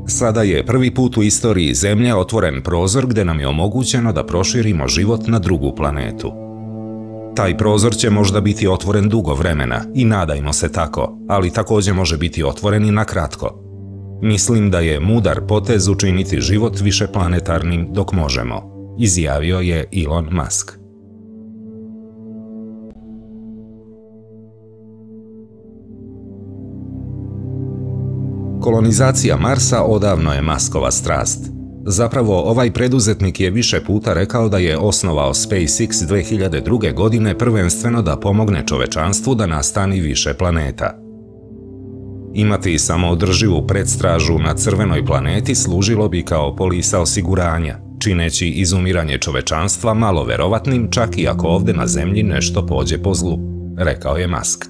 Sada je prvi put u istoriji Zemlje otvoren prozor gdje nam je omogućeno da proširimo život na drugu planetu. Taj prozor će možda biti otvoren dugo vremena i nadajmo se tako, ali također može biti otvoren i na kratko. Mislim da je mudar potez učiniti život višeplanetarnim dok možemo, izjavio je Elon Musk. Kolonizacija Marsa odavno je Muskova strast. Zapravo, ovaj preduzetnik je više puta rekao da je osnovao SpaceX 2002. godine prvenstveno da pomogne čovečanstvu da nastani više planeta. Imati samoodrživu predstražu na crvenoj planeti služilo bi kao polisa osiguranja, čineći izumiranje čovečanstva malo verovatnim čak i ako ovdje na Zemlji nešto pođe po zlu, rekao je Musk.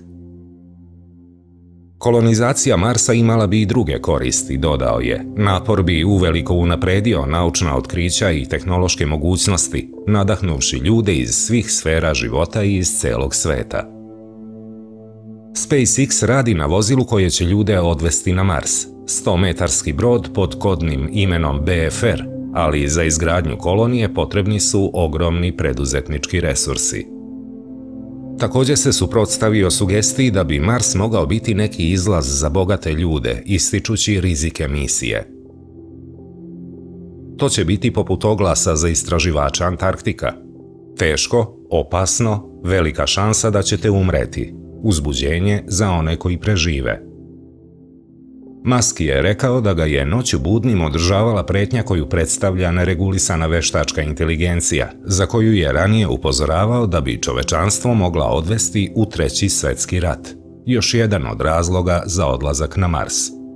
Kolonizacija Marsa imala bi i druge koristi, dodao je. Napor bi uveliko unapredio naučna otkrića i tehnološke mogućnosti, nadahnuvši ljude iz svih sfera života i iz celog sveta. SpaceX radi na vozilu koje će ljude odvesti na Mars, 100-metarski brod pod kodnim imenom BFR, ali za izgradnju kolonije potrebni su ogromni preduzetnički resursi. Također se suprotstavio sugestiji da bi Mars mogao biti neki izlaz za bogate ljude, ističući rizike misije. To će biti poput oglasa za istraživača Antarktika. Teško, opasno, velika šansa da ćete umreti. Uzbuđenje za one koji prežive. Musk je rekao da ga je noću budnim održavala pretnja koju predstavlja neregulisana veštačka inteligencija, za koju je ranije upozoravao da bi čovečanstvo mogla odvesti u Treći svjetski rat. Još jedan od razloga za odlazak na Mars.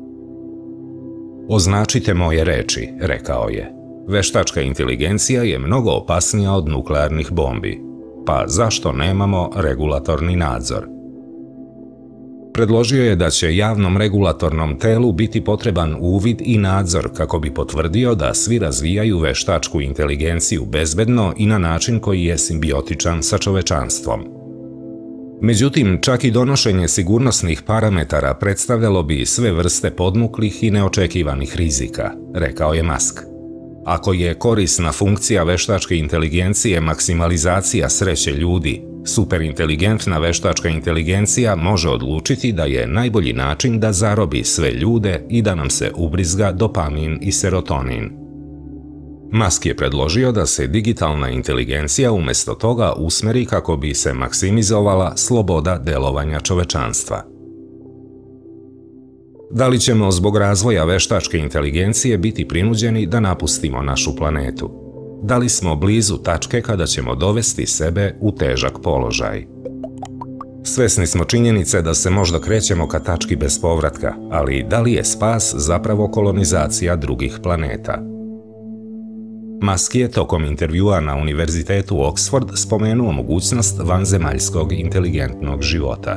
Označite moje reči, rekao je. Veštačka inteligencija je mnogo opasnija od nuklearnih bombi. Pa zašto nemamo regulatorni nadzor? Predložio je da će javnom regulatornom telu biti potreban uvid i nadzor kako bi potvrdio da svi razvijaju veštačku inteligenciju bezbedno i na način koji je simbiotičan sa čovečanstvom. Međutim, čak i donošenje sigurnosnih parametara predstavljalo bi sve vrste podmuklih i neočekivanih rizika, rekao je Musk. Ako je korisna funkcija veštačke inteligencije maksimalizacija sreće ljudi, superinteligentna veštačka inteligencija može odlučiti da je najbolji način da zarobi sve ljude i da nam se ubrizga dopamin i serotonin. Musk je predložio da se digitalna inteligencija umjesto toga usmeri kako bi se maksimizovala sloboda delovanja čovečanstva. Da li ćemo zbog razvoja veštačke inteligencije biti prinuđeni da napustimo našu planetu? Da li smo blizu tačke kada ćemo dovesti sebe u težak položaj? Svesni smo činjenice da se možda krećemo ka tački bez povratka, ali da li je spas zapravo kolonizacija drugih planeta? Musk je tokom intervjua na Univerzitetu Oxford spomenuo mogućnost vanzemaljskog inteligentnog života.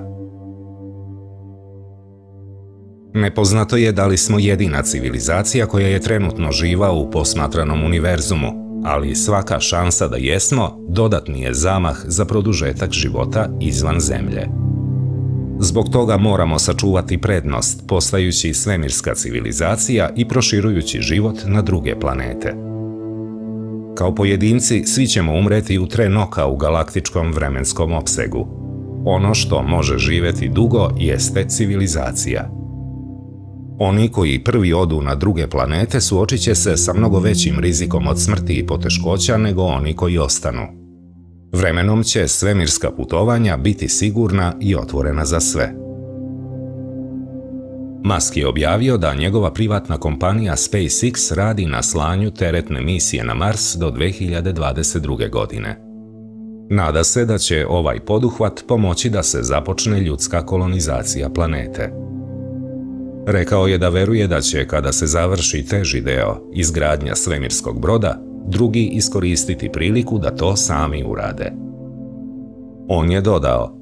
Nepoznato je da li smo jedina civilizacija koja je trenutno živa u posmatranom univerzumu, ali svaka šansa da jesmo dodatni je zamah za produžetak života izvan Zemlje. Zbog toga moramo sačuvati prednost postajući svemirska civilizacija i proširujući život na druge planete. Kao pojedinci svi ćemo umreti u tren oka u galaktičkom vremenskom opsegu. Ono što može živjeti dugo jeste civilizacija. Oni koji prvi odu na druge planete suočit će se sa mnogo većim rizikom od smrti i poteškoća nego oni koji ostanu. Vremenom će svemirska putovanja biti sigurna i otvorena za sve. Musk je objavio da njegova privatna kompanija SpaceX radi na slanju teretne misije na Mars do 2022. godine. Nada se da će ovaj poduhvat pomoći da se započne ljudska kolonizacija planete. Rekao je da veruje da će, kada se završi teži deo, izgradnja svemirskog broda, drugi iskoristiti priliku da to sami urade. On je dodao: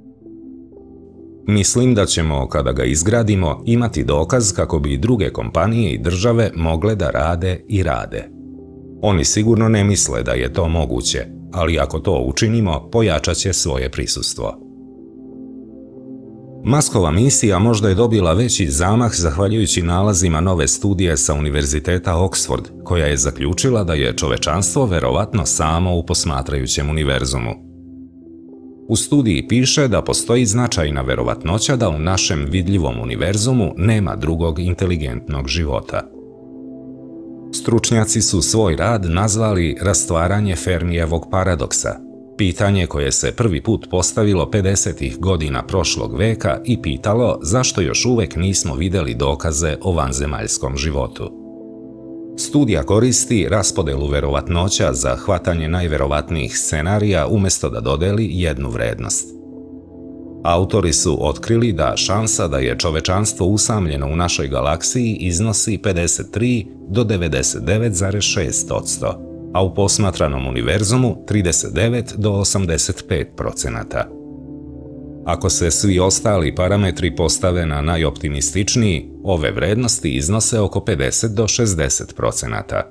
"Mislim da ćemo, kada ga izgradimo, imati dokaz kako bi druge kompanije i države mogle da rade i rade. Oni sigurno ne misle da je to moguće, ali ako to učinimo, pojačat će svoje prisustvo." Muskova misija možda je dobila veći zamah zahvaljujući nalazima nove studije sa Univerziteta Oxford, koja je zaključila da je čovečanstvo verovatno samo u posmatrajućem univerzumu. U studiji piše da postoji značajna verovatnoća da u našem vidljivom univerzumu nema drugog inteligentnog života. Stručnjaci su svoj rad nazvali rastvaranje Fermijevog paradoksa, pitanje koje se prvi put postavilo 50. godina prošlog veka i pitalo zašto još uvek nismo vidjeli dokaze o vanzemaljskom životu. Studija koristi raspodelu verovatnoća za hvatanje najverovatnijih scenarija umjesto da dodeli jednu vrednost. Autori su otkrili da šansa da je čovečanstvo usamljeno u našoj galaksiji iznosi 53 do 99,6%, a u posmatranom univerzumu 39 do 85%. Ako se svi ostali parametri postave na najoptimističniji, ove vrednosti iznose oko 50 do 60%.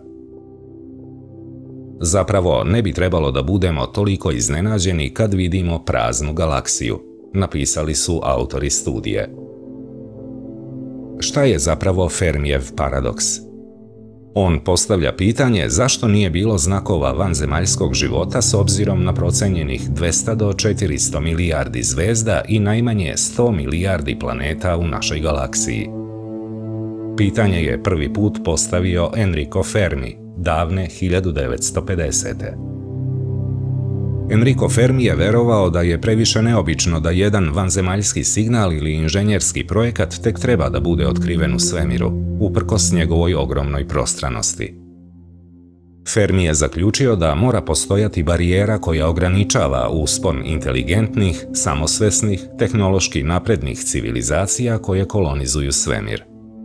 Zapravo, ne bi trebalo da budemo toliko iznenađeni kad vidimo praznu galaksiju, napisali su autori studije. Šta je zapravo Fermijev paradoks? On postavlja pitanje zašto nije bilo znakova vanzemaljskog života s obzirom na procenjenih 200 do 400 milijardi zvezda i najmanje 100 milijardi planeta u našoj galaksiji. Pitanje je prvi put postavio Enrico Fermi, davne 1950. Enrico Fermi je verovao da je previše neobično da jedan vanzemaljski signal ili inženjerski projekat tek treba da bude otkriven u svemiru, uprkos njegovoj ogromnoj prostranosti. Fermi je zaključio da mora postojati barijera koja ograničava uspon inteligentnih, samosvesnih, tehnološki naprednih civilizacija koje kolonizuju svemir.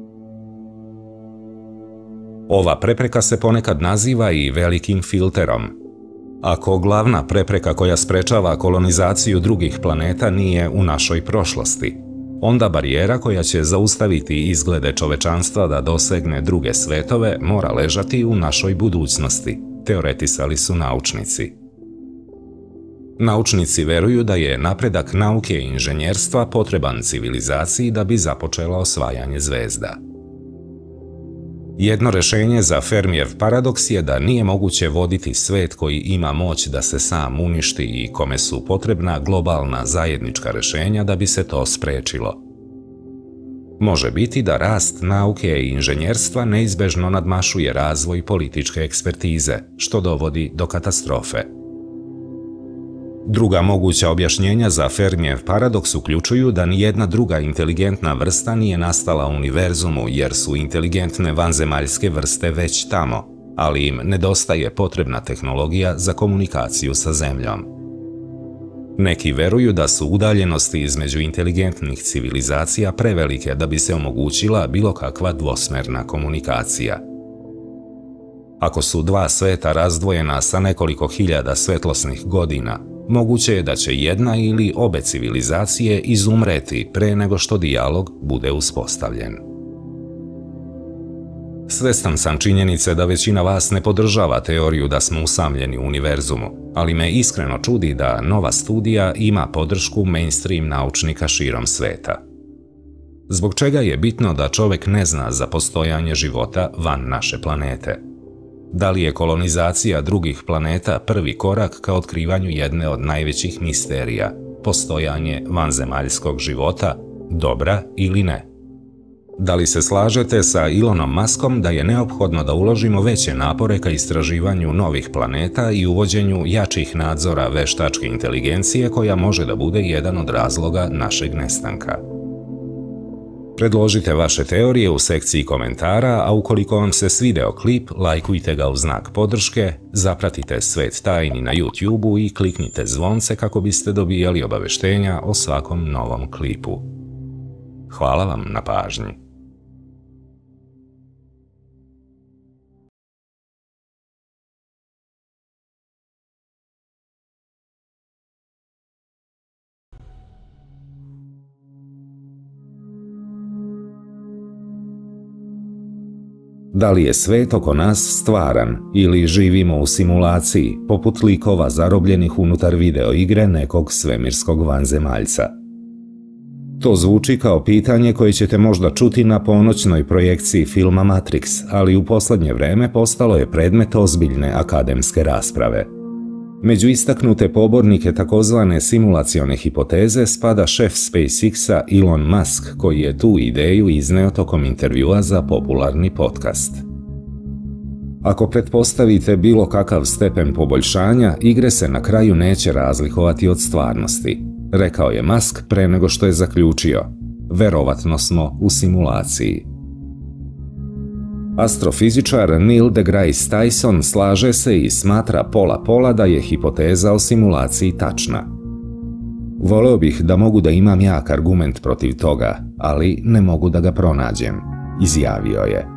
Ova prepreka se ponekad naziva i velikim filterom. Ako glavna prepreka koja sprečava kolonizaciju drugih planeta nije u našoj prošlosti, onda barijera koja će zaustaviti izglede čovečanstva da dosegne druge svetove mora ležati u našoj budućnosti, teoretisali su naučnici. Naučnici veruju da je napredak nauke i inženjerstva potreban civilizaciji da bi započela osvajanje zvezda. Jedno rešenje za Fermijev paradoks je da nije moguće voditi svet koji ima moć da se sam uništi i kome su potrebna globalna zajednička rešenja da bi se to sprečilo. Može biti da rast nauke i inženjerstva neizbežno nadmašuje razvoj političke ekspertize, što dovodi do katastrofe. Druga moguća objašnjenja za Fermijev paradoks uključuju da nijedna druga inteligentna vrsta nije nastala u univerzumu jer su inteligentne vanzemaljske vrste već tamo, ali im nedostaje potrebna tehnologija za komunikaciju sa Zemljom. Neki veruju da su udaljenosti između inteligentnih civilizacija prevelike da bi se omogućila bilo kakva dvosmerna komunikacija. Ako su dva sveta razdvojena sa nekoliko hiljada svetlosnih godina, moguće je da će jedna ili obe civilizacije izumreti pre nego što dijalog bude uspostavljen. Svestan sam činjenice da većina vas ne podržava teoriju da smo usamljeni u univerzumu, ali me iskreno čudi da nova studija ima podršku mainstream naučnika širom sveta. Zbog čega je bitno da čovek ne zna za postojanje života van naše planete? Da li je kolonizacija drugih planeta prvi korak ka otkrivanju jedne od najvećih misterija, postojanje vanzemaljskog života, dobra ili ne? Da li se slažete sa Elonom Muskom da je neophodno da uložimo veće napore ka istraživanju novih planeta i uvođenju jačih nadzora veštačke inteligencije koja može da bude jedan od razloga našeg nestanka? Predložite vaše teorije u sekciji komentara, a ukoliko vam se svideo klip, lajkujte ga u znak podrške, zapratite Svet tajni na YouTube-u i kliknite zvonce kako biste dobijali obaveštenja o svakom novom klipu. Hvala vam na pažnji. Da li je svet oko nas stvaran ili živimo u simulaciji, poput likova zarobljenih unutar video igre nekog svemirskog vanzemaljca? To zvuči kao pitanje koje ćete možda čuti na ponoćnoj projekciji filma Matrix, ali u posljednje vreme postalo je predmet ozbiljne akademske rasprave. Među istaknute pobornike takozvane simulacione hipoteze spada šef SpaceX-a Elon Musk, koji je tu ideju izneo tokom intervjua za popularni podcast. Ako pretpostavite bilo kakav stepen poboljšanja, igre se na kraju neće razlikovati od stvarnosti, rekao je Musk pre nego što je zaključio: verovatno smo u simulaciji. Astrofizičar Neil deGrasse Tyson slaže se i smatra pola da je hipoteza o simulaciji tačna. Voleo bih da mogu da imam jak argument protiv toga, ali ne mogu da ga pronađem, izjavio je.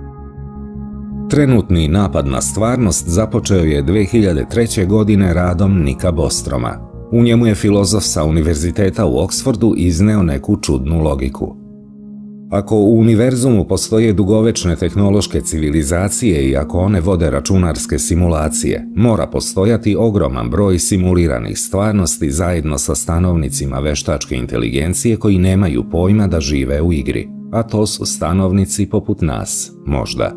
Trenutni napad na stvarnost započeo je 2003. godine radom Nicka Bostroma. U njemu je filozof sa Univerziteta u Oxfordu izneo neku čudnu logiku. Ako u univerzumu postoje dugovečne tehnološke civilizacije i ako one vode računarske simulacije, mora postojati ogroman broj simuliranih stvarnosti zajedno sa stanovnicima veštačke inteligencije koji nemaju pojma da žive u igri, a to su stanovnici poput nas, možda.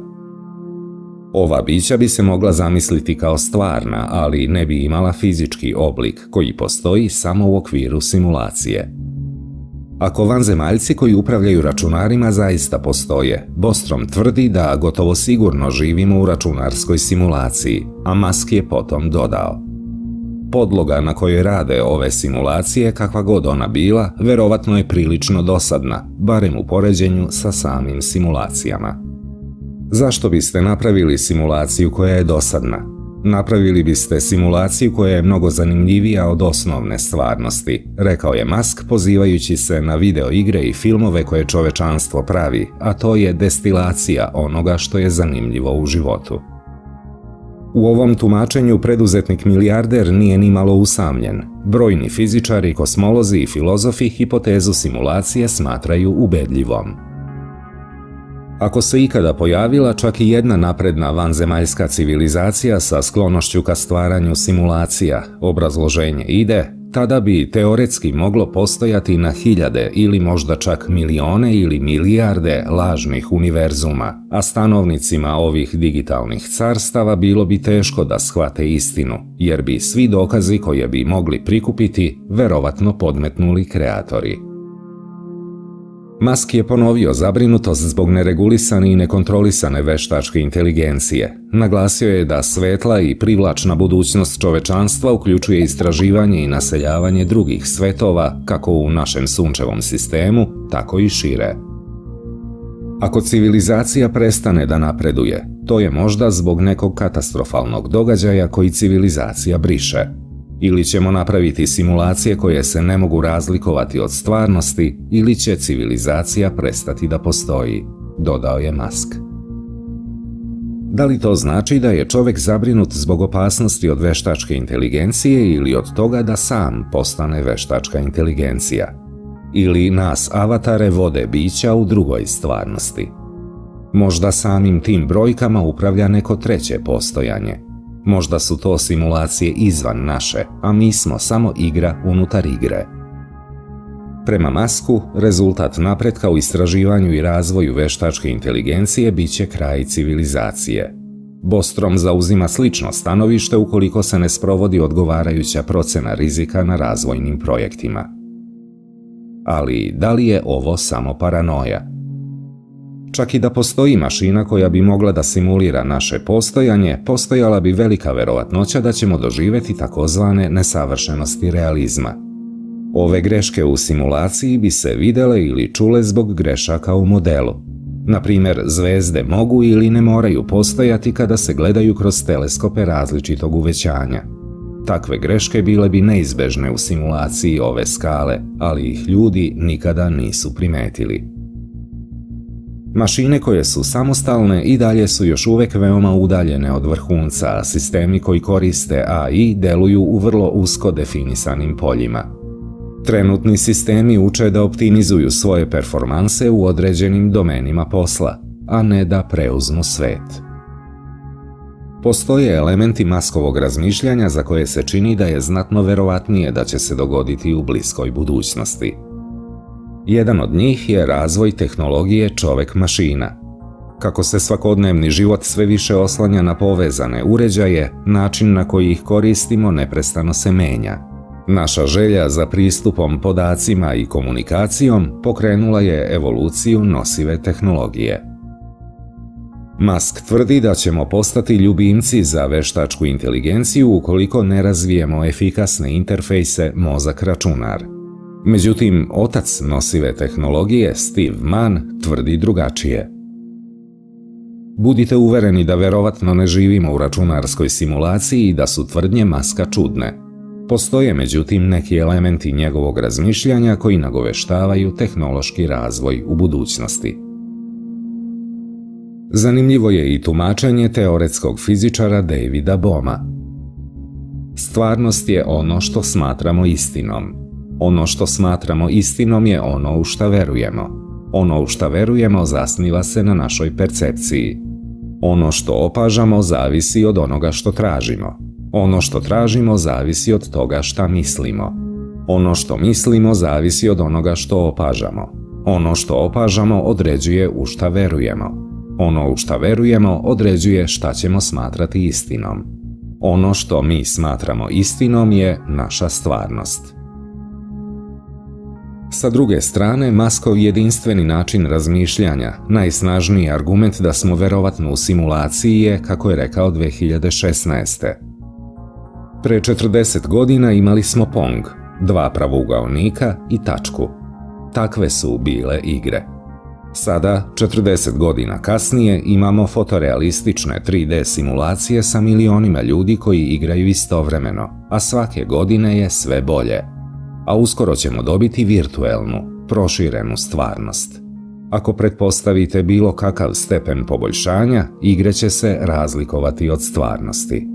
Ova bića bi se mogla zamisliti kao stvarna, ali ne bi imala fizički oblik koji postoji samo u okviru simulacije. Ako vanzemaljci koji upravljaju računarima zaista postoje, Bostrom tvrdi da gotovo sigurno živimo u računarskoj simulaciji, a Musk je potom dodao: podloga na kojoj rade ove simulacije, kakva god ona bila, verovatno je prilično dosadna, barem u poređenju sa samim simulacijama. Zašto biste napravili simulaciju koja je dosadna? Napravili biste simulaciju koja je mnogo zanimljivija od osnovne stvarnosti, rekao je Musk pozivajući se na video igre i filmove koje čovečanstvo pravi, a to je destilacija onoga što je zanimljivo u životu. U ovom tumačenju preduzetnik milijarder nije ni malo usamljen. Brojni fizičari, kosmolozi i filozofi hipotezu simulacije smatraju ubedljivom. Ako se ikada pojavila čak i jedna napredna vanzemaljska civilizacija sa sklonošću ka stvaranju simulacija, obrazloženje ide, tada bi teoretski moglo postojati na hiljade ili možda čak milione ili milijarde lažnih univerzuma, a stanovnicima ovih digitalnih carstava bilo bi teško da shvate istinu, jer bi svi dokazi koje bi mogli prikupiti verovatno podmetnuli kreatori. Musk je ponovio zabrinutost zbog neregulisane i nekontrolisane veštačke inteligencije. Naglasio je da svetla i privlačna budućnost čovečanstva uključuje istraživanje i naseljavanje drugih svetova, kako u našem sunčevom sistemu, tako i šire. Ako civilizacija prestane da napreduje, to je možda zbog nekog katastrofalnog događaja koji civilizacija briše. Ili ćemo napraviti simulacije koje se ne mogu razlikovati od stvarnosti, ili će civilizacija prestati da postoji, dodao je Musk. Da li to znači da je čovjek zabrinut zbog opasnosti od veštačke inteligencije ili od toga da sam postane veštačka inteligencija? Ili nas avatare vode bića u drugoj stvarnosti? Možda samim tim brojkama upravlja neko treće postojanje. Možda su to simulacije izvan naše, a mi smo samo igra unutar igre. Prema Musku, rezultat napretka u istraživanju i razvoju veštačke inteligencije bit će kraj civilizacije. Bostrom zauzima slično stanovište ukoliko se ne sprovodi odgovarajuća procena rizika na razvojnim projektima. Ali da li je ovo samo paranoja? Čak i da postoji mašina koja bi mogla da simulira naše postojanje, postojala bi velika verovatnoća da ćemo doživjeti takozvane nesavršenosti realizma. Ove greške u simulaciji bi se videle ili čule zbog grešaka u modelu. Na primjer, zvezde mogu ili ne moraju postojati kada se gledaju kroz teleskope različitog uvećanja. Takve greške bile bi neizbežne u simulaciji ove skale, ali ih ljudi nikada nisu primetili. Mašine koje su samostalne i dalje su još uvek veoma udaljene od vrhunca, a sistemi koji koriste AI deluju u vrlo usko definisanim poljima. Trenutni sistemi uče da optimizuju svoje performanse u određenim domenima posla, a ne da preuzmu svet. Postoje elementi Muskovog razmišljanja za koje se čini da je znatno verovatnije da će se dogoditi u bliskoj budućnosti. Jedan od njih je razvoj tehnologije čovjek-mašina. Kako se svakodnevni život sve više oslanja na povezane uređaje, način na koji ih koristimo neprestano se menja. Naša želja za pristupom podacima i komunikacijom pokrenula je evoluciju nosive tehnologije. Musk tvrdi da ćemo postati ljubimci za veštačku inteligenciju ukoliko ne razvijemo efikasne interfejse mozak-računar. Međutim, otac nosive tehnologije, Steve Mann, tvrdi drugačije. Budite uvereni da verovatno ne živimo u računarskoj simulaciji i da su tvrdnje Muska čudne. Postoje međutim neki elementi njegovog razmišljanja koji nagoveštavaju tehnološki razvoj u budućnosti. Zanimljivo je i tumačenje teoretskog fizičara Davida Bohma. Stvarnost je ono što smatramo istinom. Ono što smatramo istinom je ono u šta verujemo. Ono u šta verujemo zasniva se na našoj percepciji. Ono što opažamo zavisi od onoga što tražimo. Ono što tražimo zavisi od toga šta mislimo. Ono što mislimo zavisi od onoga što opažamo. Ono što opažamo određuje u šta verujemo. Ono u šta verujemo određuje šta ćemo smatrati istinom. Ono što mi smatramo istinom je naša stvarnost. Sa druge strane, Muskov jedinstveni način razmišljanja, najsnažniji argument da smo verovatno u simulaciji je, kako je rekao 2016. Pre 40 godina imali smo Pong, 2 pravougaonika i tačku. Takve su bile igre. Sada, 40 godina kasnije, imamo fotorealistične 3D simulacije sa milionima ljudi koji igraju istovremeno, a svake godine je sve bolje. A uskoro ćemo dobiti virtuelnu, proširenu stvarnost. Ako pretpostavite bilo kakav stepen poboljšanja, igre će se razlikovati od stvarnosti.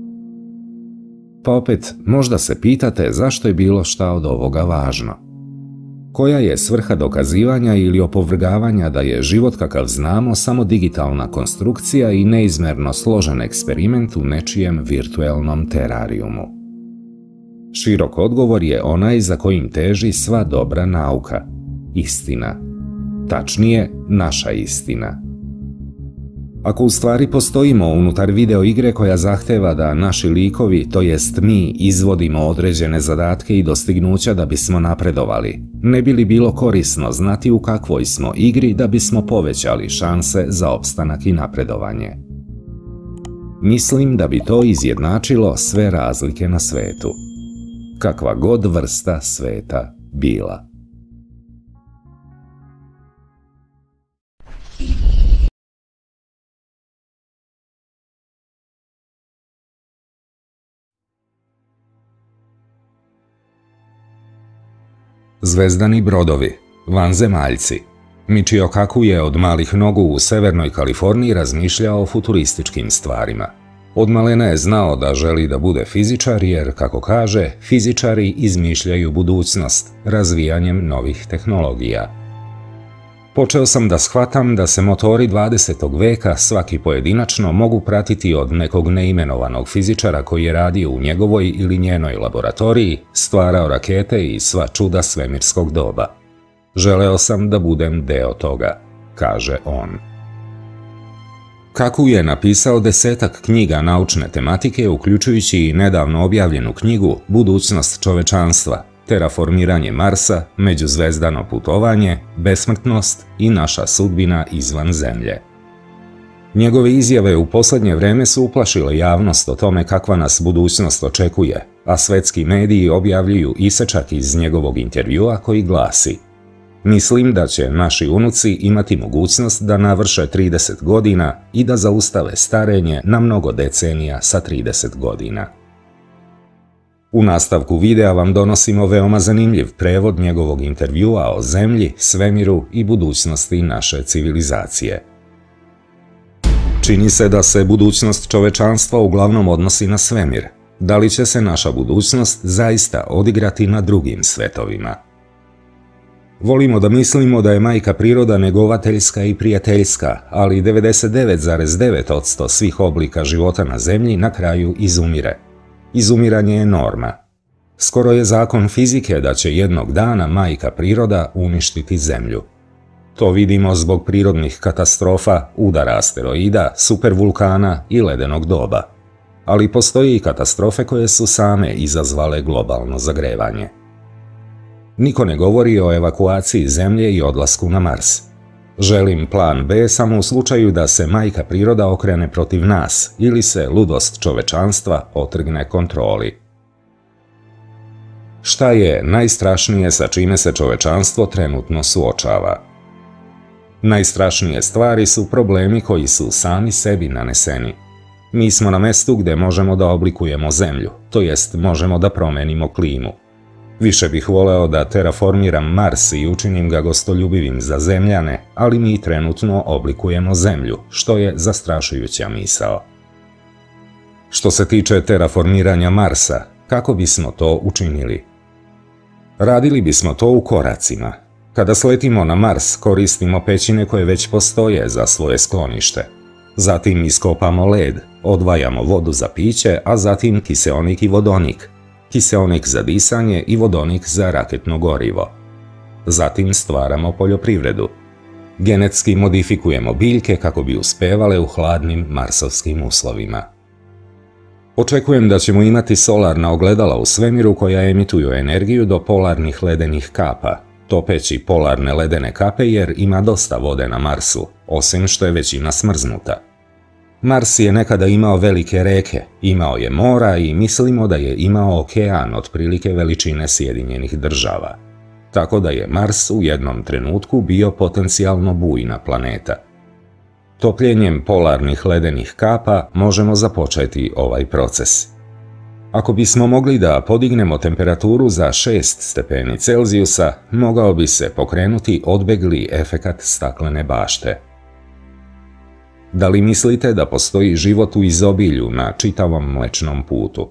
Pa opet, možda se pitate zašto je bilo šta od ovoga važno. Koja je svrha dokazivanja ili opovrgavanja da je život kakav znamo samo digitalna konstrukcija i neizmerno složen eksperiment u nečijem virtuelnom terarijumu? Širok odgovor je onaj za kojim teži sva dobra nauka. Istina. Tačnije, naša istina. Ako u stvari postojimo unutar video igre koja zahteva da naši likovi, to jest mi, izvodimo određene zadatke i dostignuća da bismo napredovali, ne bi li bilo korisno znati u kakvoj smo igri da bismo povećali šanse za opstanak i napredovanje? Mislim da bi to izjednačilo sve razlike na svetu. Kakva god vrsta sveta bila. Zvezdani brodovi, vanzemaljci. Michio Kaku je od malih nogu u severnoj Kaliforniji razmišljao o futurističkim stvarima. Od malena je znao da želi da bude fizičar jer, kako kaže, fizičari izmišljaju budućnost razvijanjem novih tehnologija. Počeo sam da shvatam da se motori 20. veka svaki pojedinačno mogu pratiti od nekog neimenovanog fizičara koji je radio u njegovoj ili njenoj laboratoriji, stvarao rakete i sva čuda svemirskog doba. Želeo sam da budem deo toga, kaže on. Kaku je napisao 10-ak knjiga naučne tematike, uključujući i nedavno objavljenu knjigu Budućnost čovečanstva, Terraformiranje Marsa, Međuzvezdano putovanje, Besmrtnost i naša sudbina izvan Zemlje. Njegove izjave u posljednje vreme su uplašile javnost o tome kakva nas budućnost očekuje, a svetski mediji objavljuju isečak iz njegovog intervjua koji glasi: Mislim da će naši unuci imati mogućnost da navrše 30 godina i da zaustave starenje na mnogo decenija sa 30 godina. U nastavku videa vam donosimo veoma zanimljiv prevod njegovog intervjua o Zemlji, svemiru i budućnosti naše civilizacije. Čini se da se budućnost čovečanstva uglavnom odnosi na svemir. Da li će se naša budućnost zaista odigrati na drugim svetovima? Volimo da mislimo da je majka priroda negovateljska i prijateljska, ali 99,9% svih oblika života na Zemlji na kraju izumire. Izumiranje je norma. Skoro je zakon fizike da će jednog dana majka priroda uništiti Zemlju. To vidimo zbog prirodnih katastrofa, udara asteroida, supervulkana i ledenog doba. Ali postoji i katastrofe koje su same izazvale globalno zagrevanje. Niko ne govori o evakuaciji Zemlje i odlasku na Mars. Želim plan B samo u slučaju da se majka priroda okrene protiv nas ili se ludost čovečanstva otrgne kontroli. Šta je najstrašnije sa čime se čovečanstvo trenutno suočava? Najstrašnije stvari su problemi koji su sami sebi naneseni. Mi smo na mestu gdje možemo da oblikujemo Zemlju, to jest možemo da promenimo klimu. Više bih voleo da terraformiram Mars i učinim ga gostoljubivim za Zemljane, ali mi trenutno oblikujemo Zemlju, što je zastrašujuća misao. Što se tiče terraformiranja Marsa, kako bismo to učinili? Radili bismo to u koracima. Kada sletimo na Mars, koristimo pećine koje već postoje za svoje sklonište. Zatim iskopamo led, odvajamo vodu za piće, a zatim kiseonik i vodonik. Kiseonik za disanje i vodonik za raketno gorivo. Zatim stvaramo poljoprivredu. Genetski modifikujemo biljke kako bi uspevale u hladnim marsovskim uslovima. Očekujem da ćemo imati solarna ogledala u svemiru koja emituju energiju do polarnih ledenih kapa, topeći polarne ledene kape jer ima dosta vode na Marsu, osim što je većina smrznuta. Mars je nekada imao velike reke, imao je mora i mislimo da je imao okean otprilike veličine Sjedinjenih Država. Tako da je Mars u jednom trenutku bio potencijalno bujna planeta. Topljenjem polarnih ledenih kapa možemo započeti ovaj proces. Ako bismo mogli da podignemo temperaturu za 6 stepeni Celzijusa, mogao bi se pokrenuti odbegli efekat staklene bašte. Da li mislite da postoji život u izobilju na čitavom Mlečnom putu?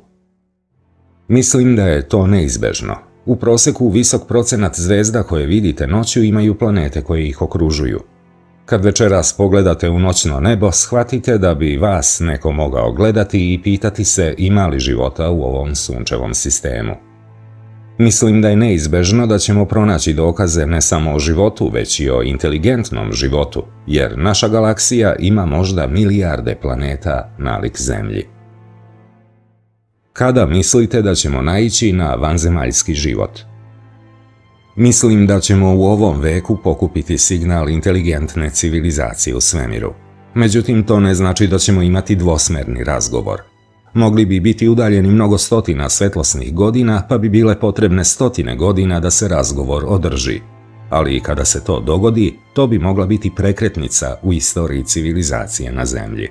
Mislim da je to neizbežno. U proseku visok procenat zvezda koje vidite noću imaju planete koje ih okružuju. Kad večeras pogledate u noćno nebo, shvatite da bi vas neko mogao gledati i pitati se ima li života u ovom sunčevom sistemu. Mislim da je neizbežno da ćemo pronaći dokaze ne samo o životu, već i o inteligentnom životu, jer naša galaksija ima možda milijarde planeta nalik Zemlji. Kada mislite da ćemo naići na vanzemaljski život? Mislim da ćemo u ovom veku pokupiti signal inteligentne civilizacije u svemiru. Međutim, to ne znači da ćemo imati dvosmerni razgovor. Mogli bi biti udaljeni mnogo stotina svetlosnih godina, pa bi bile potrebne stotine godina da se razgovor održi. Ali i kada se to dogodi, to bi mogla biti prekretnica u istoriji civilizacije na Zemlji.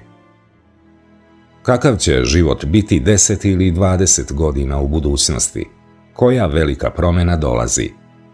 Kakav će život biti 10 ili 20 godina u budućnosti? Koja velika promjena dolazi?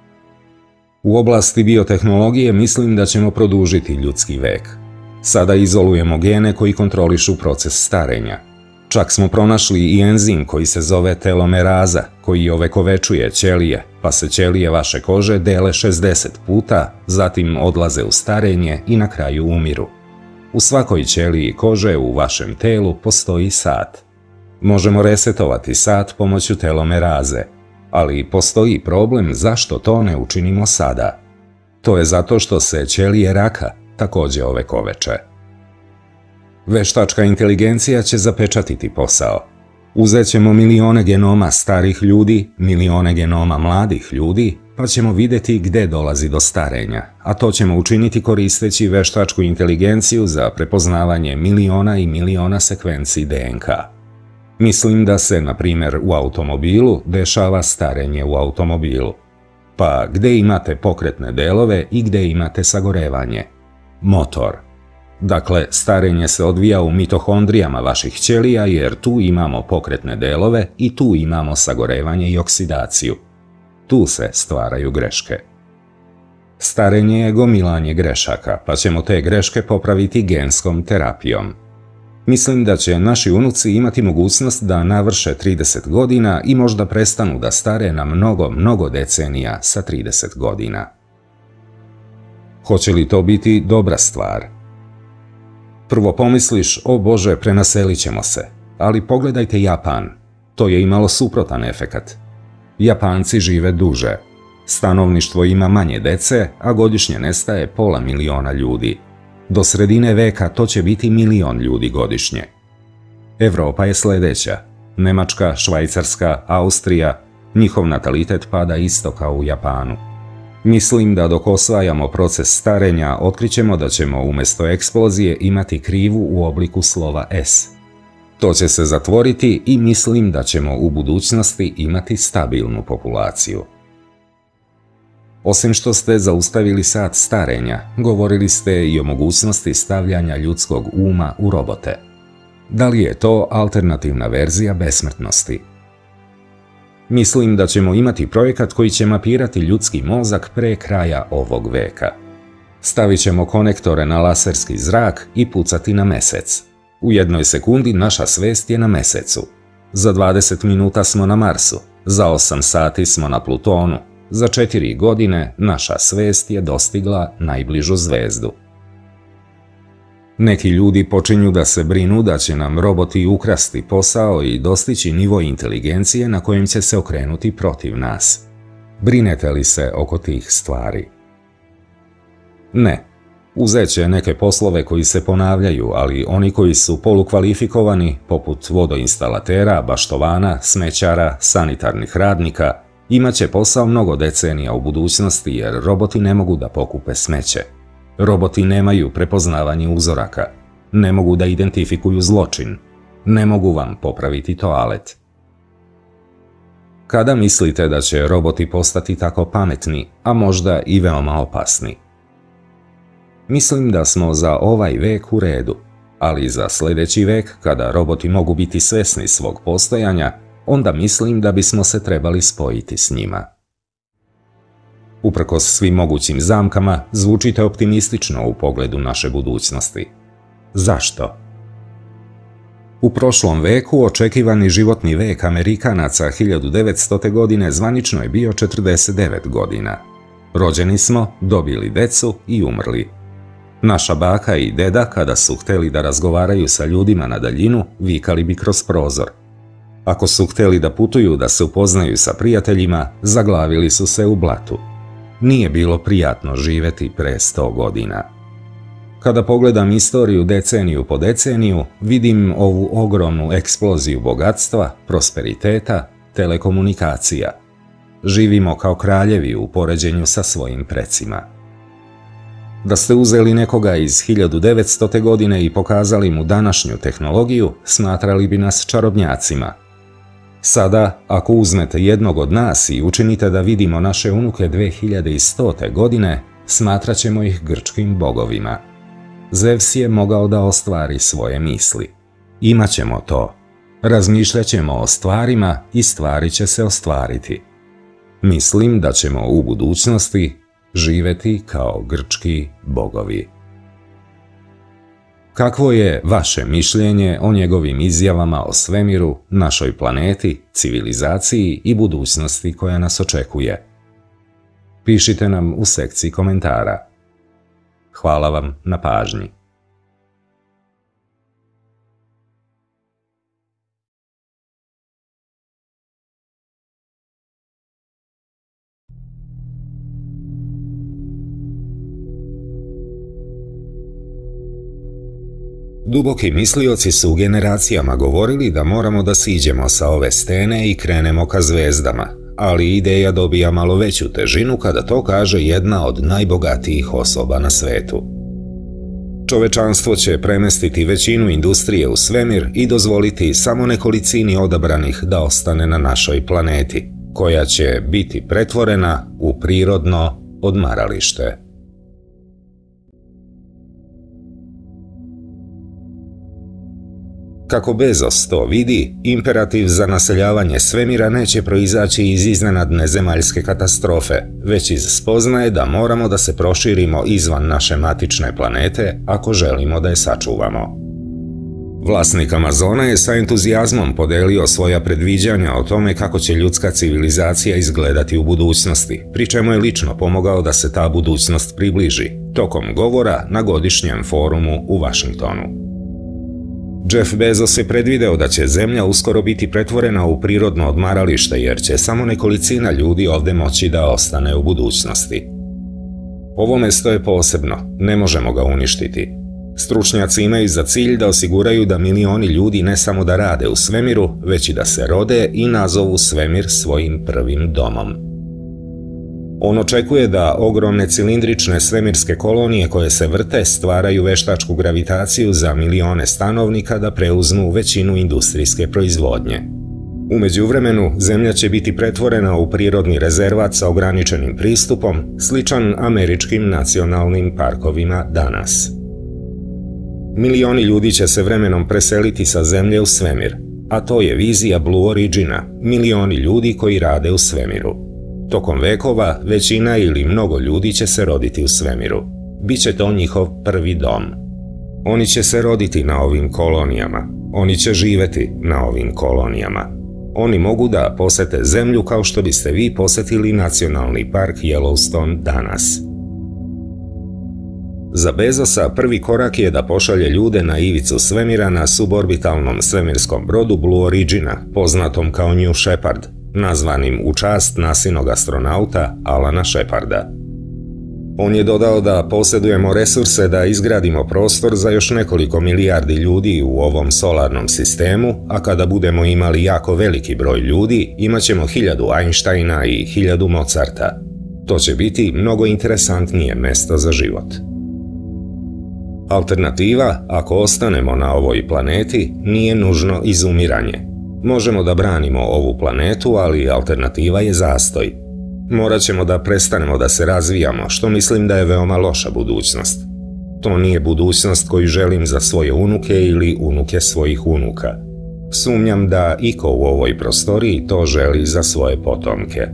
U oblasti biotehnologije mislim da ćemo produžiti ljudski vek. Sada izolujemo gene koji kontrolišu proces starenja. Čak smo pronašli i enzim koji se zove telomeraza, koji ovekovečuje ćelije, pa se ćelije vaše kože dele 60 puta, zatim odlaze u starenje i na kraju umiru. U svakoj ćeliji kože u vašem telu postoji sat. Možemo resetovati sat pomoću telomeraze, ali postoji problem zašto to ne učinimo sada. To je zato što se ćelije raka također ovekoveče. Veštačka inteligencija će zapečatiti posao. Uzet ćemo milione genoma starih ljudi, milione genoma mladih ljudi, pa ćemo vidjeti gdje dolazi do starenja, a to ćemo učiniti koristeći veštačku inteligenciju za prepoznavanje miliona i miliona sekvenci DNK. Mislim da se, na primjer, u automobilu dešava starenje u automobilu. Pa gdje imate pokretne delove i gdje imate sagorevanje? Motor. Dakle, starenje se odvija u mitohondrijama vaših ćelija jer tu imamo pokretne delove i tu imamo sagorevanje i oksidaciju. Tu se stvaraju greške. Starenje je gomilanje grešaka, pa ćemo te greške popraviti genskom terapijom. Mislim da će naši unuci imati mogućnost da navrše 30 godina i možda prestanu da stare na mnogo decenija sa 30 godina. Hoće li to biti dobra stvar? Prvo pomisliš, o Bože, prenaselit ćemo se, ali pogledajte Japan. To je imalo suprotan efekat. Japanci žive duže. Stanovništvo ima manje dece, a godišnje nestaje 500.000 ljudi. Do sredine veka to će biti 1.000.000 ljudi godišnje. Evropa je sljedeća. Njemačka, Švajcarska, Austrija, njihov natalitet pada isto kao u Japanu. Mislim da dok osvajamo proces starenja, otkrićemo da ćemo umjesto eksplozije imati krivu u obliku slova S. To će se zatvoriti i mislim da ćemo u budućnosti imati stabilnu populaciju. Osim što ste zaustavili sat starenja, govorili ste i o mogućnosti stavljanja ljudskog uma u robote. Da li je to alternativna verzija besmrtnosti? Mislim da ćemo imati projekat koji će mapirati ljudski mozak pre kraja ovog veka. Stavit ćemo konektore na laserski zrak i pucati na mesec. U jednoj sekundi naša svest je na mesecu. Za 20 minuta smo na Marsu, za 8 sati smo na Plutonu, za 4 godine naša svest je dostigla najbližu zvezdu. Neki ljudi počinju da se brinu da će nam roboti ukrasti posao i dostići nivo inteligencije na kojem će se okrenuti protiv nas. Brinete li se oko tih stvari? Ne. Uzet će neke poslove koji se ponavljaju, ali oni koji su polukvalifikovani, poput vodoinstalatera, baštovana, smećara, sanitarnih radnika, imat će posao mnogo decenija u budućnosti jer roboti ne mogu da pokupe smeće. Roboti nemaju prepoznavanje uzoraka, ne mogu da identifikuju zločin, ne mogu vam popraviti toalet. Kada mislite da će roboti postati tako pametni, a možda i veoma opasni? Mislim da smo za ovaj vek u redu, ali za sljedeći vek, kada roboti mogu biti svesni svog postojanja, onda mislim da bismo se trebali spojiti s njima. Uprkos svim mogućim zamkama, zvučite optimistično u pogledu naše budućnosti. Zašto? U prošlom veku očekivani životni vek Amerikanaca 1900. godine zvanično je bio 49 godina. Rođeni smo, dobili decu i umrli. Naša baka i deda, kada su hteli da razgovaraju sa ljudima na daljinu, vikali bi kroz prozor. Ako su hteli da putuju da se upoznaju sa prijateljima, zaglavili su se u blatu. Nije bilo prijatno živjeti pre 100 godina. Kada pogledam istoriju deceniju po deceniju, vidim ovu ogromnu eksploziju bogatstva, prosperiteta, telekomunikacija. Živimo kao kraljevi u poređenju sa svojim precima. Da ste uzeli nekoga iz 1900. godine i pokazali mu današnju tehnologiju, smatrali bi nas čarobnjacima. Sada, ako uzmete jednog od nas i učinite da vidimo naše unuke 2100. godine, smatrat ćemo ih grčkim bogovima. Zevs je mogao da ostvari svoje misli. Imaćemo to. Razmišljat ćemo o stvarima i stvari će se ostvariti. Mislim da ćemo u budućnosti živjeti kao grčki bogovi. Kakvo je vaše mišljenje o njegovim izjavama o svemiru, našoj planeti, civilizaciji i budućnosti koja nas očekuje? Pišite nam u sekciji komentara. Hvala vam na pažnji. Duboki mislioci su generacijama govorili da moramo da siđemo sa ove stene i krenemo ka zvezdama, ali ideja dobija malo veću težinu kada to kaže jedna od najbogatijih osoba na svetu. Čovečanstvo će premestiti većinu industrije u svemir i dozvoliti samo nekolicini odabranih da ostane na našoj planeti, koja će biti pretvorena u prirodno odmaralište. Kako Bezos to vidi, imperativ za naseljavanje svemira neće proizaći iz iznenadne zemaljske katastrofe, već iz spoznaje da moramo da se proširimo izvan naše matične planete ako želimo da je sačuvamo. Vlasnik Amazona je sa entuzijazmom podelio svoja predviđanja o tome kako će ljudska civilizacija izgledati u budućnosti, pri čemu je lično pomogao da se ta budućnost približi, tokom govora na godišnjem forumu u Vašingtonu. Jeff Bezos je predvideo da će Zemlja uskoro biti pretvorena u prirodno odmaralište jer će samo nekolicina ljudi ovdje moći da ostane u budućnosti. Ovo mesto je posebno, ne možemo ga uništiti. Stručnjaci imaju za cilj da osiguraju da milioni ljudi ne samo da rade u svemiru, već i da se rode i nazovu svemir svojim prvim domom. On očekuje da ogromne cilindrične svemirske kolonije koje se vrte stvaraju veštačku gravitaciju za milione stanovnika da preuzmu većinu industrijske proizvodnje. U međuvremenu, Zemlja će biti pretvorena u prirodni rezervat sa ograničenim pristupom, sličan američkim nacionalnim parkovima danas. Milioni ljudi će se vremenom preseliti sa Zemlje u svemir, a to je vizija Blue Origina, milioni ljudi koji rade u svemiru. Tokom vekova, većina ili mnogo ljudi će se roditi u svemiru. Biće to njihov prvi dom. Oni će se roditi na ovim kolonijama. Oni će živeti na ovim kolonijama. Oni mogu da posete Zemlju kao što biste vi posetili nacionalni park Yellowstone danas. Za Bezosa prvi korak je da pošalje ljude na ivicu svemira na suborbitalnom svemirskom brodu Blue Origina, poznatom kao New Shepard, nazvanim u čast NASInog astronauta Alana Sheparda. On je dodao da posjedujemo resurse da izgradimo prostor za još nekoliko milijardi ljudi u ovom solarnom sistemu, a kada budemo imali jako veliki broj ljudi, imaćemo 1000 Einsteina i 1000 Mozarta. To će biti mnogo interesantnije mesto za život. Alternativa, ako ostanemo na ovoj planeti, nije nužno izumiranje. Možemo da branimo ovu planetu, ali alternativa je zastoj. Morat ćemo da prestanemo da se razvijamo, što mislim da je veoma loša budućnost. To nije budućnost koju želim za svoje unuke ili unuke svojih unuka. Sumnjam da iko u ovoj prostoriji to želi za svoje potomke.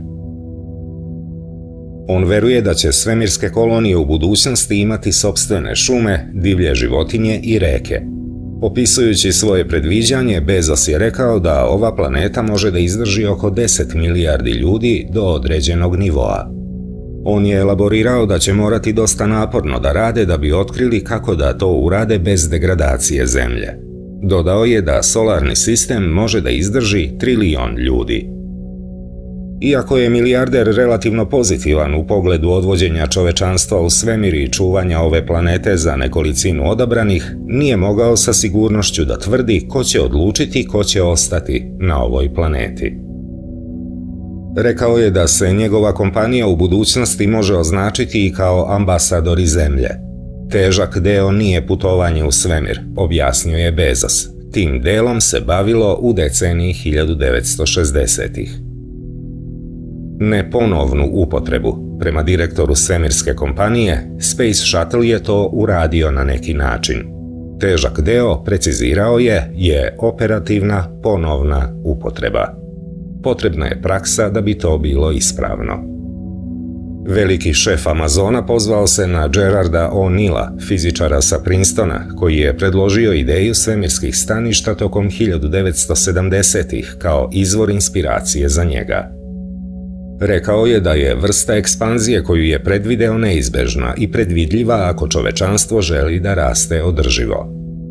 On veruje da će svemirske kolonije u budućnosti imati sopstvene šume, divlje životinje i reke. Opisujući svoje predviđanje, Bezos je rekao da ova planeta može da izdrži oko 10 milijardi ljudi do određenog nivoa. On je elaborirao da će morati dosta naporno da rade da bi otkrili kako da to urade bez degradacije Zemlje. Dodao je da solarni sistem može da izdrži 1 trilion ljudi. Iako je milijarder relativno pozitivan u pogledu odvođenja čovečanstva u svemir i čuvanja ove planete za nekolicinu odabranih, nije mogao sa sigurnošću da tvrdi ko će odlučiti ko će ostati na ovoj planeti. Rekao je da se njegova kompanija u budućnosti može označiti i kao ambasadori Zemlje. Težak deo nije putovanje u svemir, objasnio je Bezos. Tim delom se bavilo u deceniji 1960-ih. Ne ponovnu upotrebu. Prema direktoru svemirske kompanije, Space Shuttle je to uradio na neki način. Težak deo, precizirao je operativna ponovna upotreba. Potrebna je praksa da bi to bilo ispravno. Veliki šef Amazona pozvao se na Gerarda O'Neilla, fizičara sa Princetona, koji je predložio ideju svemirskih staništa tokom 1970-ih kao izvor inspiracije za njega. Rekao je da je vrsta ekspanzije koju je predvideo neizbežna i predvidljiva ako čovečanstvo želi da raste održivo.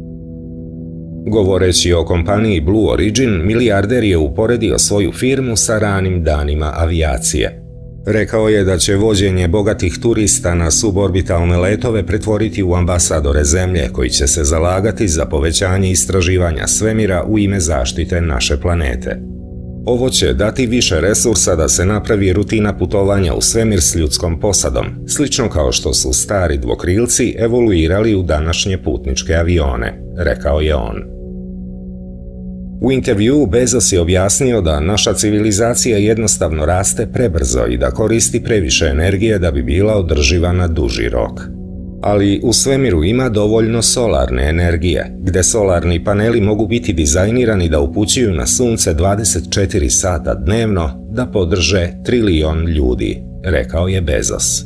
Govoreći o kompaniji Blue Origin, milijarder je uporedio svoju firmu sa ranim danima avijacije. Rekao je da će vođenje bogatih turista na suborbitalne letove pretvoriti u ambasadore Zemlje koji će se zalagati za povećanje istraživanja svemira u ime zaštite naše planete. Ovo će dati više resursa da se napravi rutina putovanja u svemir s ljudskom posadom, slično kao što su stari dvokrilci evoluirali u današnje putničke avione, rekao je on. U intervjuu Bezos je objasnio da naša civilizacija jednostavno raste prebrzo i da koristi previše energije da bi bila održiva na duži rok. Ali u svemiru ima dovoljno solarne energije, gde solarni paneli mogu biti dizajnirani da upućuju na sunce 24 sata dnevno da podrže 1 trilion ljudi, rekao je Bezos.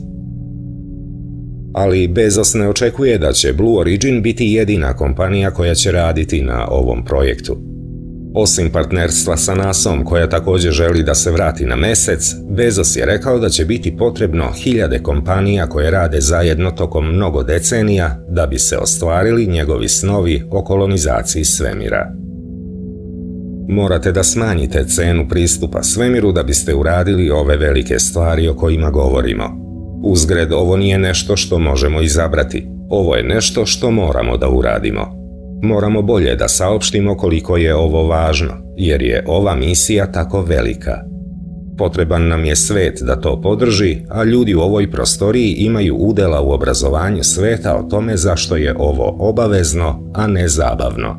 Ali Bezos ne očekuje da će Blue Origin biti jedina kompanija koja će raditi na ovom projektu. Osim partnerstva sa NASA-om, koja također želi da se vrati na Mesec, Bezos je rekao da će biti potrebno 1000 kompanija koje rade zajedno tokom mnogo decenija da bi se ostvarili njegovi snovi o kolonizaciji svemira. Morate da smanjite cenu pristupa svemiru da biste uradili ove velike stvari o kojima govorimo. Uzgred, ovo nije nešto što možemo izabrati. Ovo je nešto što moramo da uradimo. Moramo bolje da saopštimo koliko je ovo važno, jer je ova misija tako velika. Potreban nam je svet da to podrži, a ljudi u ovoj prostoriji imaju udjela u obrazovanju sveta o tome zašto je ovo obavezno, a ne zabavno.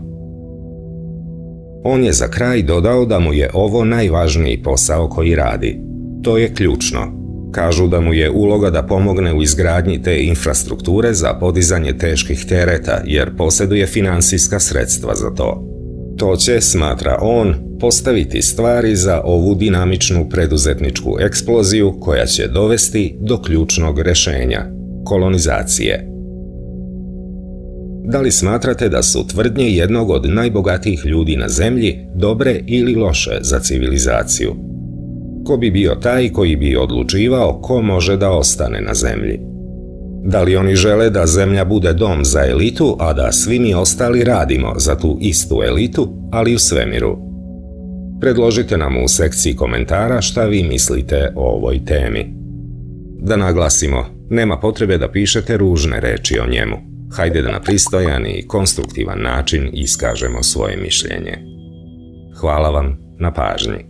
On je za kraj dodao da mu je ovo najvažniji posao koji radi. To je ključno. Kažu da mu je uloga da pomogne u izgradnji te infrastrukture za podizanje teških tereta, jer posjeduje finansijska sredstva za to. To će, smatra on, postaviti stvari za ovu dinamičnu preduzetničku eksploziju koja će dovesti do ključnog rješenja – kolonizacije. Da li smatrate da su tvrdnje jednog od najbogatijih ljudi na zemlji dobre ili loše za civilizaciju? Ko bi bio taj koji bi odlučivao ko može da ostane na zemlji? Da li oni žele da zemlja bude dom za elitu, a da svi mi ostali radimo za tu istu elitu, ali u svemiru? Predložite nam u sekciji komentara šta vi mislite o ovoj temi. Da naglasimo, nema potrebe da pišete ružne reči o njemu. Hajde da na pristojan i konstruktivan način iskažemo svoje mišljenje. Hvala vam na pažnji.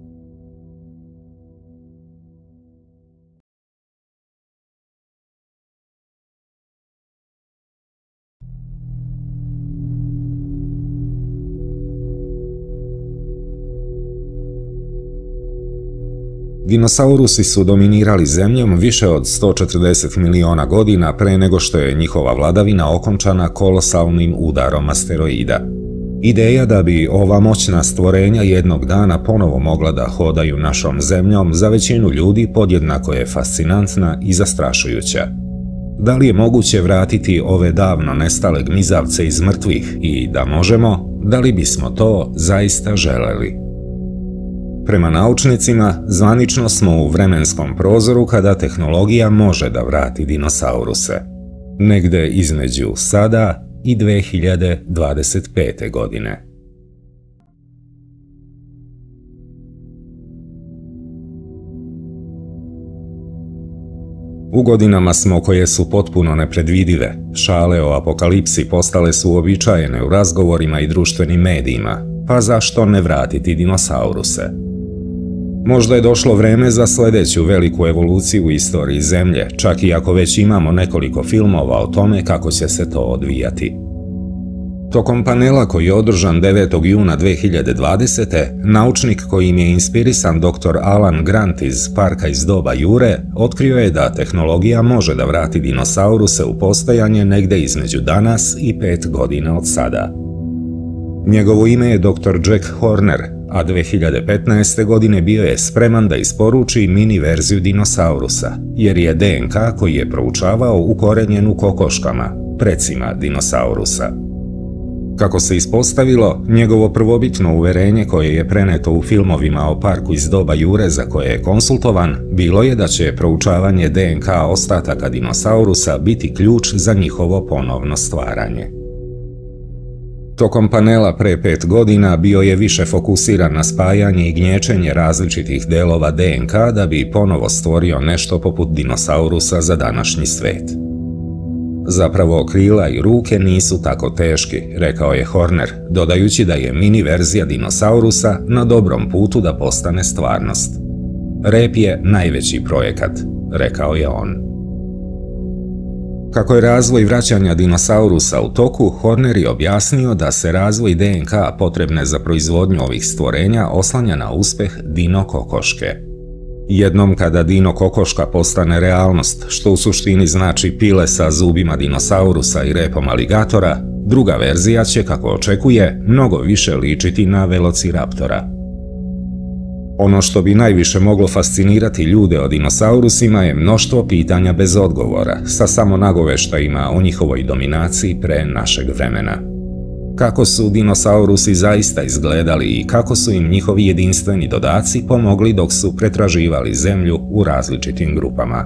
Dinosaurusi su dominirali zemljom više od 140 miliona godina pre nego što je njihova vladavina okončana kolosalnim udarom asteroida. Ideja da bi ova moćna stvorenja jednog dana ponovo mogla da hodaju našom zemljom za većinu ljudi podjednako je fascinantna i zastrašujuća. Da li je moguće vratiti ove davno nestale gmizavce iz mrtvih i da možemo, da li bismo to zaista želeli? Prema naučnicima, zvanično smo u vremenskom prozoru kada tehnologija može da vrati dinosauruse. Negde između sada i 2025. godine. U godinama smo koje su potpuno nepredvidive. Šale o apokalipsi postale su uobičajene u razgovorima i društvenim medijima, pa zašto ne vratiti dinosauruse? Možda je došlo vreme za sljedeću veliku evoluciju u istoriji Zemlje, čak i ako već imamo nekoliko filmova o tome kako će se to odvijati. Tokom panela koji je održan 9. juna 2020. naučnik kojim je inspirisan dr. Alan Grant iz Parka iz doba Jure otkrio je da tehnologija može da vrati dinosauruse u postojanje negde između danas i 5 godina od sada. Njegovo ime je dr. Jack Horner, a 2015. godine bio je spreman da isporuči mini verziju dinosaurusa, jer je DNK koji je proučavao ukorenjen u kokoškama, precima dinosaurusa. Kako se ispostavilo, njegovo prvobitno uverenje koje je preneto u filmovima o Parku iz doba Jure za koje je konsultovan, bilo je da će proučavanje DNK ostataka dinosaurusa biti ključ za njihovo ponovno stvaranje. Tokom panela pre 5 godina bio je više fokusiran na spajanje i gnječenje različitih delova DNK da bi ponovo stvorio nešto poput dinosaurusa za današnji svet. Zapravo, krila i ruke nisu tako teški, rekao je Horner, dodajući da je mini verzija dinosaurusa na dobrom putu da postane stvarnost. Rep je najveći projekat, rekao je on. Kako je razvoj vraćanja dinosaurusa u toku, Horner je objasnio da se razvoj DNK potrebne za proizvodnju ovih stvorenja oslanja na uspeh dino kokoške. Jednom kada dino kokoška postane realnost, što u suštini znači pile sa zubima dinosaurusa i repom aligatora, druga verzija će, kako očekuje, mnogo više ličiti na velociraptora. Ono što bi najviše moglo fascinirati ljude o dinosaurusima je mnoštvo pitanja bez odgovora, sa samo nagoveštajima o njihovoj dominaciji pre našeg vremena. Kako su dinosaurusi zaista izgledali i kako su im njihovi jedinstveni dodaci pomogli dok su pretraživali zemlju u različitim grupama.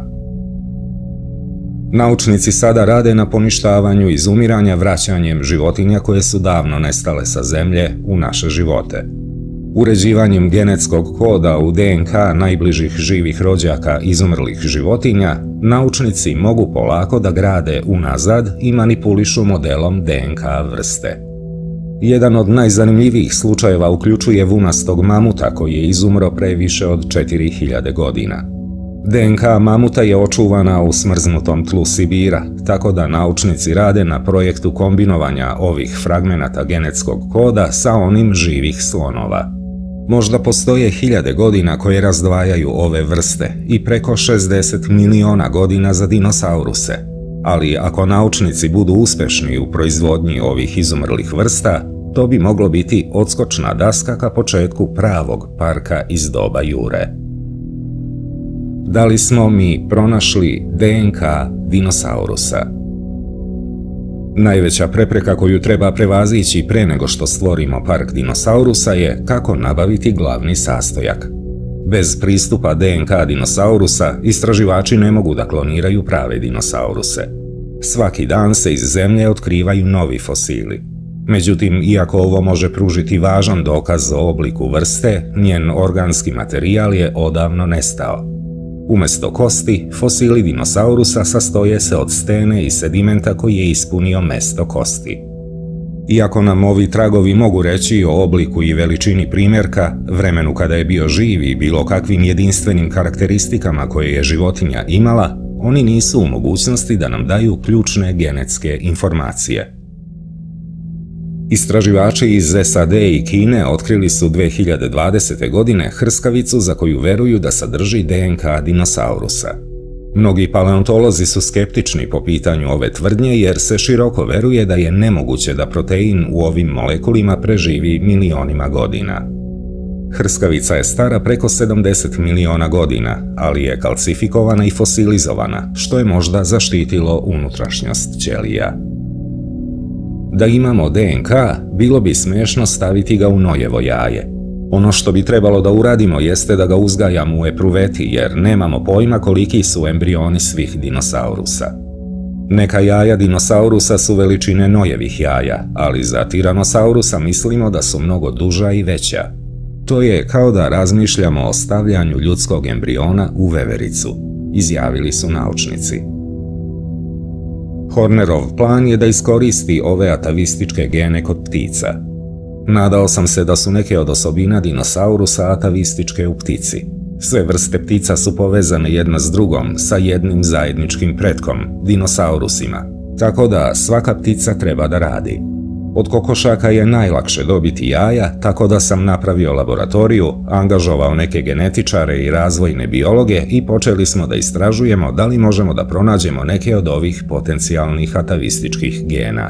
Naučnici sada rade na poništavanju izumiranja vraćanjem životinja koje su davno nestale sa zemlje u naše živote. Uređivanjem genetskog koda u DNK najbližih živih rođaka izumrlih životinja, naučnici mogu polako da grade unazad i manipulišu modelom DNK vrste. Jedan od najzanimljivijih slučajeva uključuje vunastog mamuta koji je izumro pre više od 4000 godina. DNK mamuta je očuvana u smrznutom tlu Sibira, tako da naučnici rade na projektu kombinovanja ovih fragmenata genetskog koda sa onim živih slonova. Možda postoje 1000 godina koje razdvajaju ove vrste i preko 60 miliona godina za dinosauruse. Ali ako naučnici budu uspešni u proizvodnji ovih izumrlih vrsta, to bi moglo biti odskočna daska ka početku pravog parka iz doba Jure. Da li smo mi pronašli DNK dinosaurusa? Najveća prepreka koju treba prevazići pre nego što stvorimo park dinosaurusa je kako nabaviti glavni sastojak. Bez pristupa DNK dinosaurusa istraživači ne mogu da kloniraju prave dinosauruse. Svaki dan se iz zemlje otkrivaju novi fosili. Međutim, iako ovo može pružiti važan dokaz o obliku vrste, njen organski materijal je odavno nestao. Umesto kosti, fosili dinosaurusa sastoje se od stene i sedimenta koji je ispunio mesto kosti. Iako nam ovi tragovi mogu reći o obliku i veličini primjerka, vremenu kada je bio živ i bilo kakvim jedinstvenim karakteristikama koje je životinja imala, oni nisu u mogućnosti da nam daju ključne genetske informacije. Istraživači iz SAD i Kine otkrili su 2020. godine hrskavicu za koju veruju da sadrži DNK dinosaurusa. Mnogi paleontolozi su skeptični po pitanju ove tvrdnje jer se široko veruje da je nemoguće da protein u ovim molekulima preživi milionima godina. Hrskavica je stara preko 70 miliona godina, ali je kalcifikovana i fosilizovana, što je možda zaštitilo unutrašnjost ćelija. Da imamo DNK, bilo bi smiješno staviti ga u nojevo jaje. Ono što bi trebalo da uradimo jeste da ga uzgajamo u epruveti jer nemamo pojma koliki su embrioni svih dinosaurusa. Neka jaja dinosaurusa su veličine nojevih jaja, ali za tiranosaurusa mislimo da su mnogo duža i veća. To je kao da razmišljamo o stavljanju ljudskog embriona u vevericu, izjavili su naučnici. Hornerov plan je da iskoristi ove atavističke gene kod ptica. Nadao sam se da su neke od osobina dinosaurusa atavističke u ptici. Sve vrste ptica su povezane jedna s drugom sa jednim zajedničkim pretkom, dinosaurusima, tako da svaka ptica treba da radi. Od kokošaka je najlakše dobiti jaja, tako da sam napravio laboratoriju, angažovao neke genetičare i razvojne biologe i počeli smo da istražujemo da li možemo da pronađemo neke od ovih potencijalnih atavističkih gena.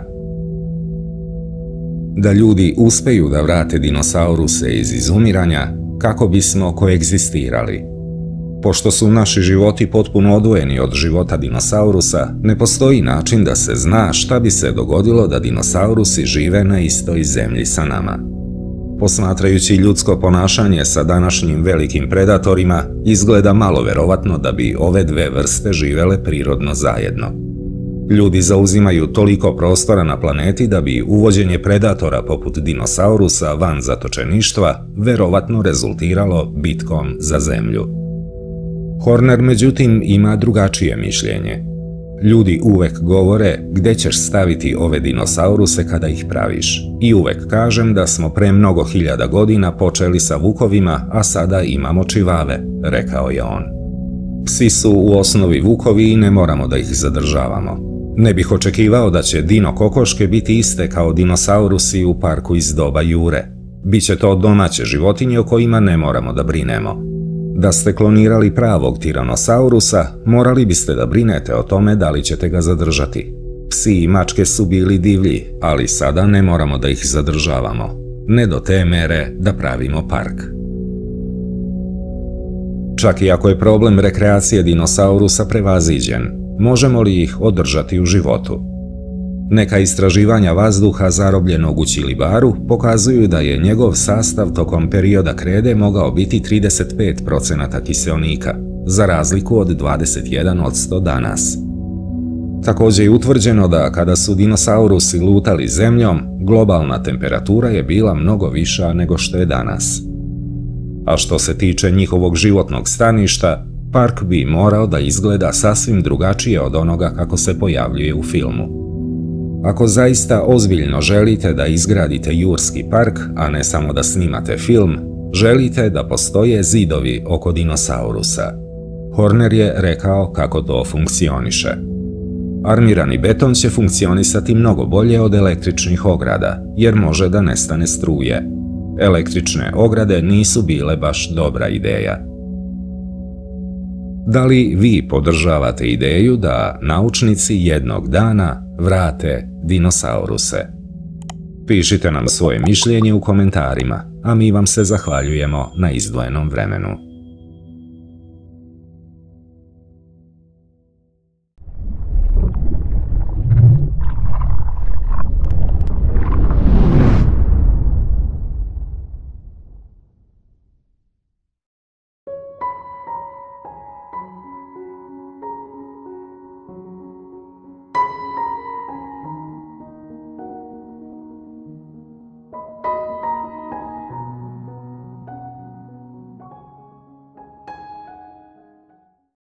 Da ljudi uspeju da vrate dinosauruse iz izumiranja kako bismo koegzistirali. Pošto su naši životi potpuno odvojeni od života dinosaurusa, ne postoji način da se zna šta bi se dogodilo da dinosaurusi žive na istoj zemlji sa nama. Posmatrajući ljudsko ponašanje sa današnjim velikim predatorima, izgleda malo verovatno da bi ove dve vrste živele prirodno zajedno. Ljudi zauzimaju toliko prostora na planeti da bi uvođenje predatora poput dinosaurusa van zatočeništva verovatno rezultiralo bitkom za zemlju. Horner, međutim, ima drugačije mišljenje. Ljudi uvek govore gde ćeš staviti ove dinosauruse kada ih praviš. I uvek kažem da smo pre mnogo hiljada godina počeli sa vukovima, a sada imamo čivave, rekao je on. Psi su u osnovi vukovi i ne moramo da ih zadržavamo. Ne bih očekivao da će dino kokoške biti iste kao dinosaurusi u parku iz doba Jure. Biće to domaće životinje o kojima ne moramo da brinemo. Da ste klonirali pravog tiranosaurusa, morali biste da brinete o tome da li ćete ga zadržati. Psi i mačke su bili divlji, ali sada ne moramo da ih zadržavamo. Ne do te mere da pravimo park. Čak i ako je problem rekreacije dinosaurusa prevaziđen, možemo li ih održati u životu? Neka istraživanja vazduha zarobljenog u Ćilibaru pokazuju da je njegov sastav tokom perioda krede mogao biti 35% kiseonika, za razliku od 21% danas. Također je utvrđeno da kada su dinosaurusi lutali zemljom, globalna temperatura je bila mnogo viša nego što je danas. A što se tiče njihovog životnog staništa, park bi morao da izgleda sasvim drugačije od onoga kako se pojavljuje u filmu. Ako zaista ozbiljno želite da izgradite jurski park, a ne samo da snimate film, želite da postoje zidovi oko dinosaurusa. Horner je rekao kako to funkcioniše. Armirani beton će funkcionisati mnogo bolje od električnih ograda, jer može da nestane struje. Električne ograde nisu bile baš dobra ideja. Da li vi podržavate ideju da naučnici jednog dana vrate dinosauruse? Pišite nam svoje mišljenje u komentarima, a mi vam se zahvaljujemo na izdvojenom vremenu.